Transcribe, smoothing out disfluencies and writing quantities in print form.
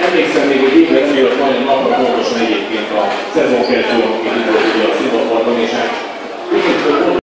Emlékszem még, hogy évek miatt nagyon napra pontosan egyébként a szezon kezdő, amit itt volt ugye a Szivatarban, és hát